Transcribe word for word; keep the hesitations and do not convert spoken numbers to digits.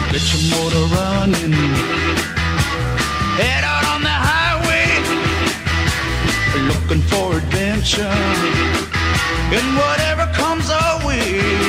Get your motor running, head out on the highway, looking for adventure, and whatever comes our way.